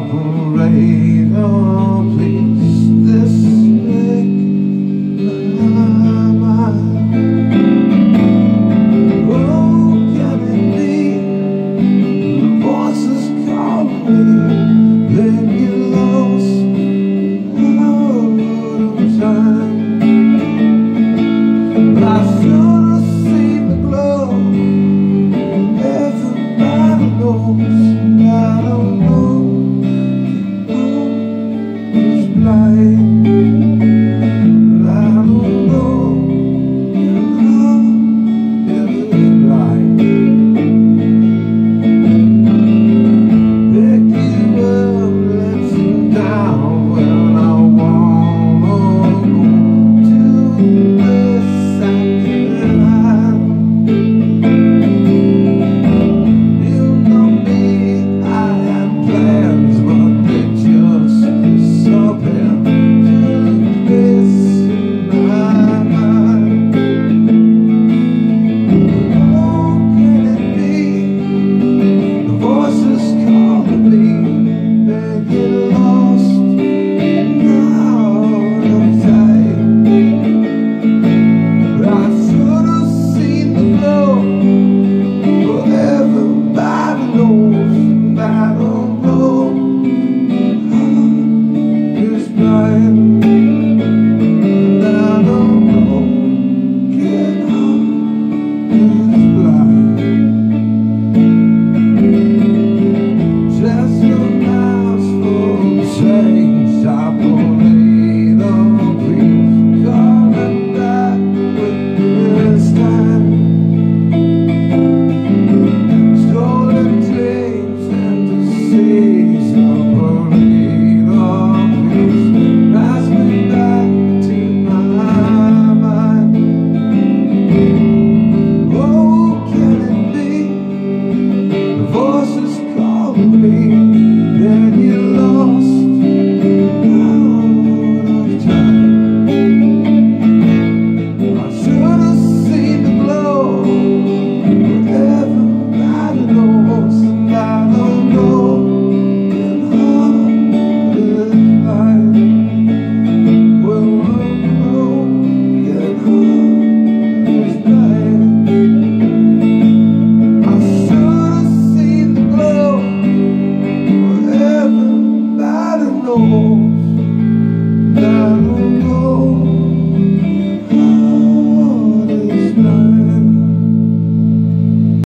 operator, please, this make my mind. Oh, can it be the voices calling me, let me lost out of time? I should have seen the glow. Everybody knows. I don't know, who's blind, but I don't know, who's blind. Pick you up, let you down when I wanna go to the second line. You know me, I had plans, but they just disappeared. This in my mind. Oh, can it be the voices calling me? They get lost out of time. But I should have seen the glow. But everybody knows, and I don't know, who's blind, and I don't know, who's blind. Just a mouse for change, I